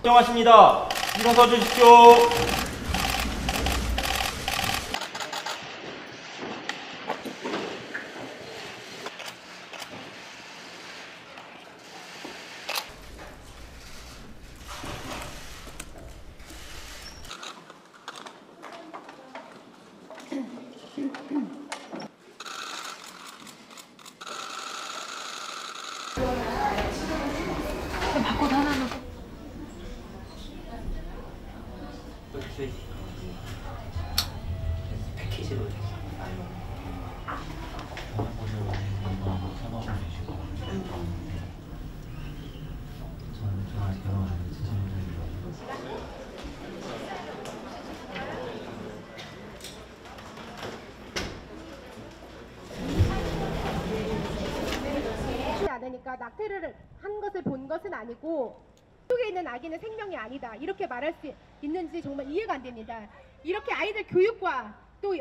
정하십니다. 일어서 주십시오. 바꿔도 하나는 패키지로 않으니까 낙태를 한 것을 본 것은 아니고 속에 있는 아기는 생명이 아니다 이렇게 말할 수 있는지 정말 이해가 안 됩니다. 이렇게 아이들 교육과 또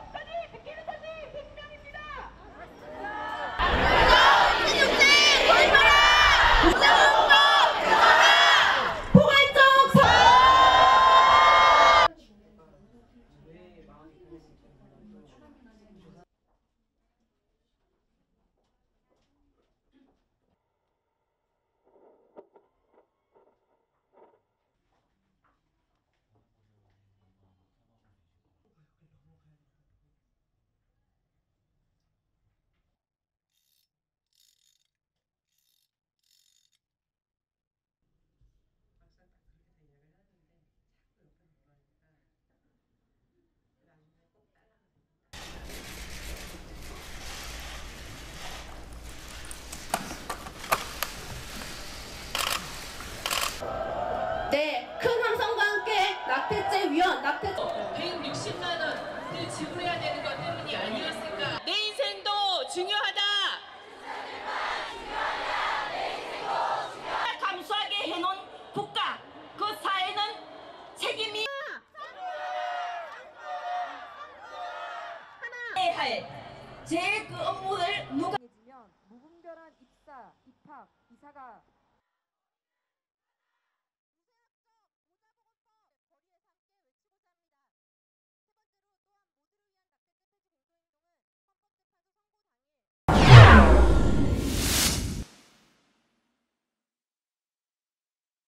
네, 큰 함성과 함께 낙태죄 위헌, 160만 원을 지불해야 되는 것 때문이 아니었을까? 내 인생도 중요하다. 감수하게 해놓은 국가, 그 사회는 책임이 할 제 그 업무를 누가 무분별한 입사, 입학, 이사가